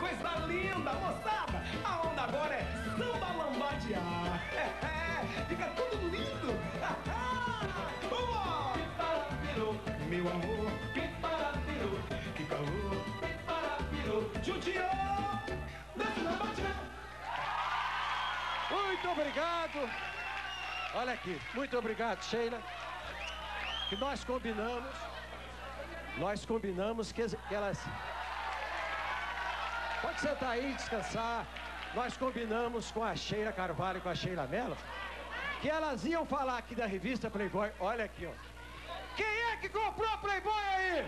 coisa linda, moçada. A onda agora é samba lambadear. Fica tudo lindo. Vamos! Piparapiro, meu amor. Piparapiro, que calor. Piparapiro, judiô. Desce lambadear. Muito obrigado. Olha aqui, muito obrigado, Sheila. Que nós combinamos que elas... Pode sentar aí, descansar. Nós combinamos com a Sheila Carvalho e com a Sheila Mello que elas iam falar aqui da revista Playboy. Olha aqui, ó. Quem é que comprou a Playboy aí?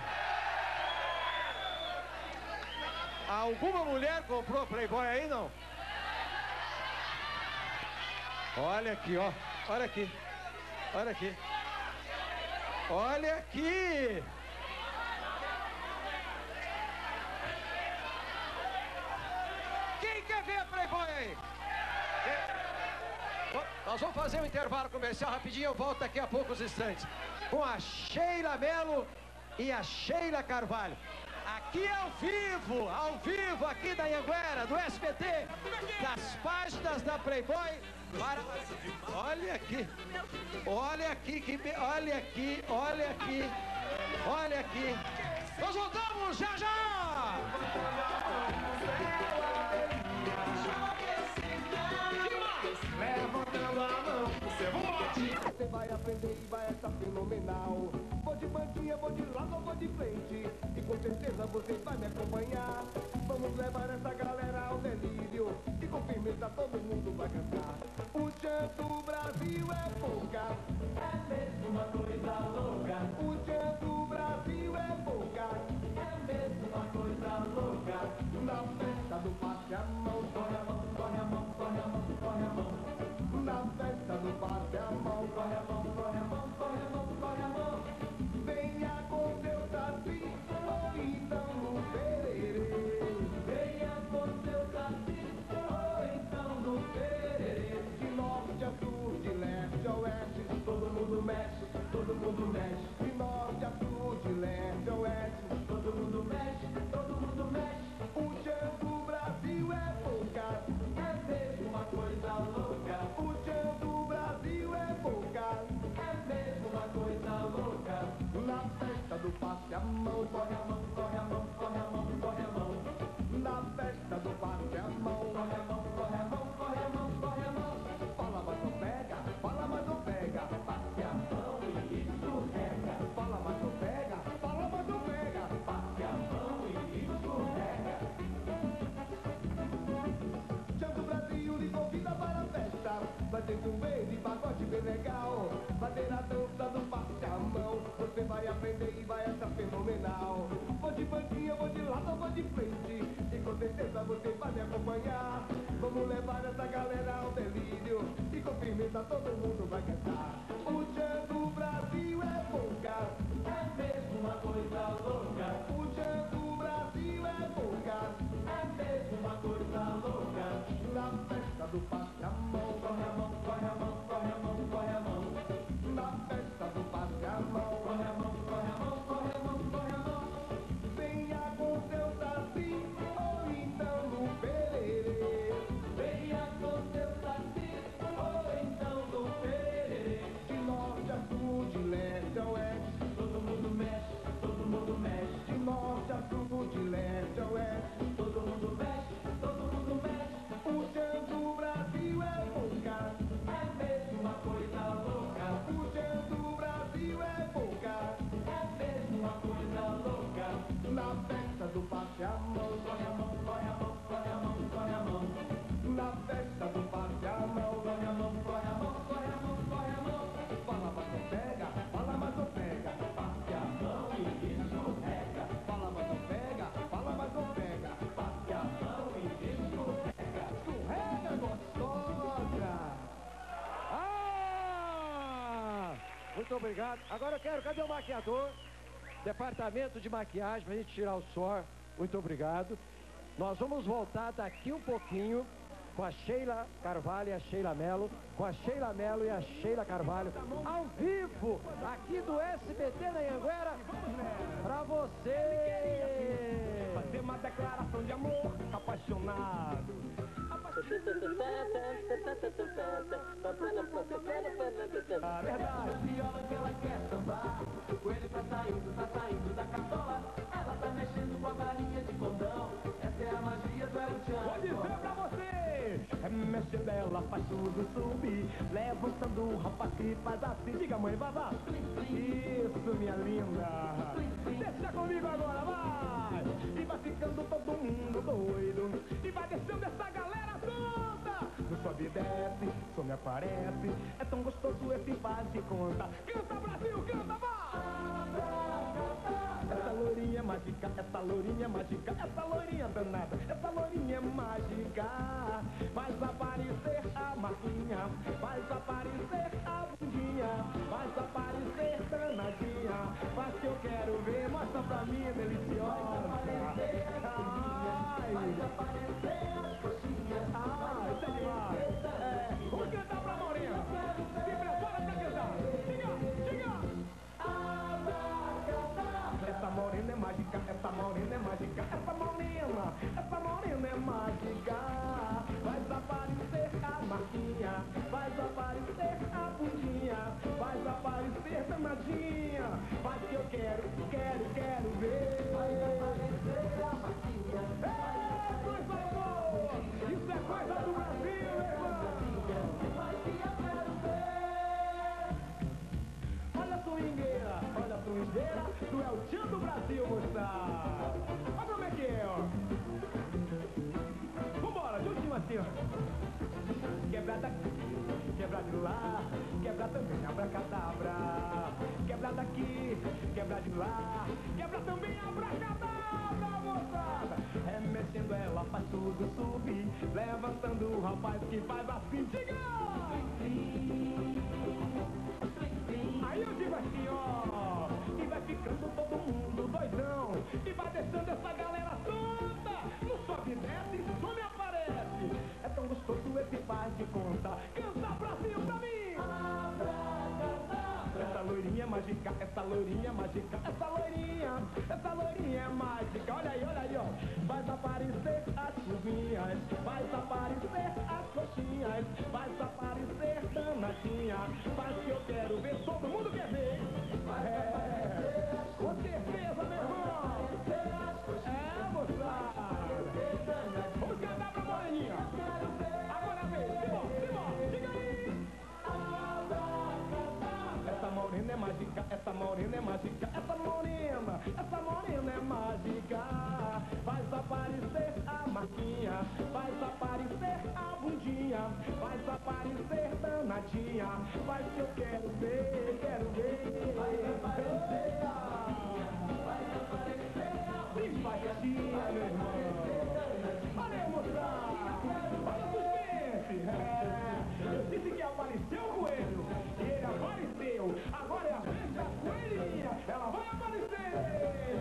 Alguma mulher comprou a Playboy aí, não? Olha aqui, ó. Olha aqui. Olha aqui. Olha aqui. Quem quer ver a Playboy aí? Nós vamos fazer um intervalo comercial rapidinho. Eu volto daqui a poucos instantes com a Sheila Mello e a Sheila Carvalho. Aqui ao vivo aqui da Anhanguera, do SBT, das páginas da Playboy. Olha aqui, olha aqui, olha aqui, olha aqui, olha aqui. Nós voltamos já já! Levantando a mão, você vai aprender e vai estar fenomenal. Vou de bandinha, vou de lado, vou de frente, e com certeza você vai me acompanhar. Vamos levar essa galera ao delírio, e com firmeza todo mundo vai cantar. O tchan do Brasil é polka, é mesmo uma coisa louca. O tchan do Brasil é polka, é mesmo uma coisa louca. Na festa do passe a mão, corre a mão, corre a mão, corre a mão, corre a mão. Na festa do passe a mão, corre a mão, corre a mão, corre a mão, corre a mão. Venha com seu saci, ou então no pererê. Venha com seu saci, ou então no pererê. De norte a sul, de leste a oeste, todo mundo mexe, todo mundo mexe. De norte a sul, de leste a oeste, todo mundo mexe, todo mundo mexe. O tchan do Brasil é polka, é mesmo uma coisa louca. O tchan do Brasil é polka, é mesmo uma coisa louca. Na festa do passe a mão, corre a mão, corre a mão, corre a mão, corre a mão. Na festa do passe a mão, corre a mão, corre a mão, corre a mão, corre a mão. Fala, mas não pega, fala, mas não pega. Passe a mão e escorrega. Fala, mas não pega, fala, mas não pega. Passe a mão e escorrega. Tchan do Brasil lhe convida para a festa. Vai ter chuveiro e pagode bem legal. Vai ter a dança do passe a mão. Você vai aprender e vai achar fenomenal. Vou de bandinha, vou de lado, vou de frente, e com certeza você vai me acompanhar. Vamos levar essa galera ao delírio, e com firmeza todo mundo vai cantar. O tchan do Brasil é polka, é mesmo uma coisa louca. O tchan do Brasil é polka, é mesmo uma coisa louca. Na festa do passe a mão, corre a mão, corre a mão, corre a mão, corre a mão. Na festa do passe a mão, corre a mão, corre a mão, corre a mão, corre a mão. Venha com seu saci, ou então no pererê. Venha com seu saci, ou então no pererê. De norte a sul, de leste a oeste, todo mundo mexe, todo mundo mexe. De norte a sul, de leste a oeste, todo mundo mexe, todo mundo mexe. O tchan do Brasil é polka, é mesmo uma coisa louca. O tchan do Brasil é polka, é mesmo uma coisa louca. Na festa do passe a mão, corre a mão, corre a mão, corre a mão, corre a mão. Na festa do passe a mão, corre a mão, corre a mão, corre a mão, corre a mão. Fala, mas não pega, fala, mas não pega. Passe a mão e escorrega. Fala, mas não pega, fala, mas não pega. Passe a mão e escorrega. Escorrega, gostosa. Muito obrigado. Agora eu quero, cadê o maquiador? Departamento de maquiagem, pra gente tirar o suor. Muito obrigado. Nós vamos voltar daqui um pouquinho com a Sheila Carvalho e a Sheila Mello, com a Sheila Mello e a Sheila Carvalho, ao vivo, aqui do SBT da Anhanguera, pra você! Fazer uma declaração de amor, capaz apaixonado. A verdade, viola que ela quer sambar. O coelho tá saindo da cartola. Ela tá mexendo com a varinha de condão. Essa é a magia do El Chan. Vou dizer pra você, é mexendo ela, faz tudo subir. Levantando o rapaz que faz assim. Diga, mãe, vavá. Isso, minha linda. Deixa comigo agora, vai. E vai ficando todo mundo doido. E vai descendo essa galera toda. No sobe e desce, só me aparece. É tão gostoso esse faz de conta. Canta, Brasil, canta, vai! Essa lourinha é mágica, essa lourinha é mágica, essa lourinha danada, essa lourinha é mágica. Faz aparecer a marquinha, faz aparecer a bundinha, faz aparecer danadinha. Faz que eu quero ver, mostra pra mim, deliciosa. Faz aparecer as coxinhas. Ah, isso é demais. Vamos cantar pra Morena. Se prepara pra cantar. Diga. Essa morena é mágica, essa morena é mágica, essa morena é mágica. Faz aparecer a marquinha, faz aparecer a bundinha, faz aparecer danadinha. Faz que eu quero ver. Faz aparecer a marquinha. É coisa boa! Isso é coisa do Brasil, meu irmão! Faz que eu quero ver. Olha a swingueira do El Chan do Brasil, moçada. Olha como é que é, ó. Vambora, de última assim, ó. Quebra daqui, quebra de lá, quebra também abracadabra. Quebra daqui, quebra de lá, quebra também abracadabra, moçada. É mexendo ela, faz tudo subir, levantando o rapaz que faz assim, diga! Aí eu digo assim, ó, e vai ficando todo mundo doidão, e vai descendo essa galera toda, no sobe e desce, só me aparece. É tão gostoso esse faz de conta, canta Brasil pra mim! Essa loirinha é mágica, essa loirinha é mágica, essa loirinha é mágica. Olha aí, ó. Faz aparecer as chuvinhas, faz aparecer as coxinhas, faz aparecer danadinha. Faz que eu quero ver, todo mundo quer ver. Com certeza, meu irmão. É, moçada. Vamos cantar pra Moreninha. Agora vem, Simão, diga aí. Essa morena é mágica, essa morena é mágica, essa morena é mágica. Faz aparecer a marquinha, faz aparecer a bundinha, faz aparecer danadinha. Faz que eu quero ver. Vai aparecer simpatia, meu irmão. Olha aí, moçada, olha o suspense. Eu disse que apareceu o coelho, e ele apareceu. Agora é a vez da coelhinha, ela vai aparecer.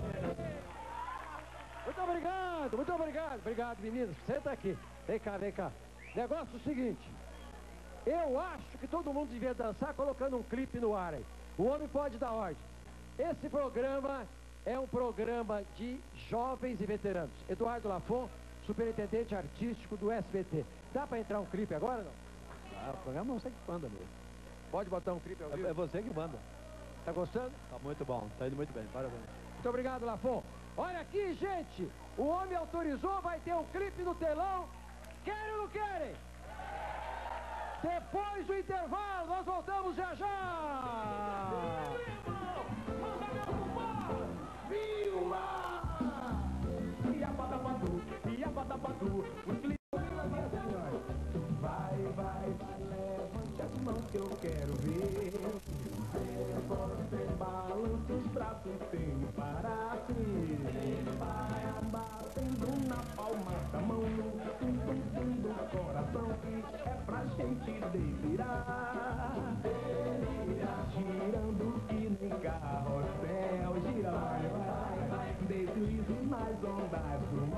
Muito obrigado. Obrigado, meninos. Senta aqui. Vem cá. Negócio é o seguinte. Eu acho que todo mundo devia dançar colocando um clipe no ar aí. O homem pode dar ordem. Esse programa é um programa de jovens e veteranos. Eduardo Lafon, superintendente artístico do SBT. Dá pra entrar um clipe agora, não? Ah, o programa não sei que manda mesmo. Pode botar um clipe ao vivo? É você que manda. Tá gostando? Tá muito bom, tá indo muito bem, parabéns. Muito obrigado, Lafon. Olha aqui, gente. O homem autorizou, vai ter um clipe no telão. Querem ou não querem? Depois do intervalo, nós voltamos já já! Manda meu compadre! Vilma! Iabadabadu, os clientes vai, levante as mãos que eu quero ver. Você balança os braços sem parar assim. Vai batendo na palma da mão, tum do coração, que é pra gente delirar. Girando que nem carrossel, gira, vai, deslize nas ondas do mar.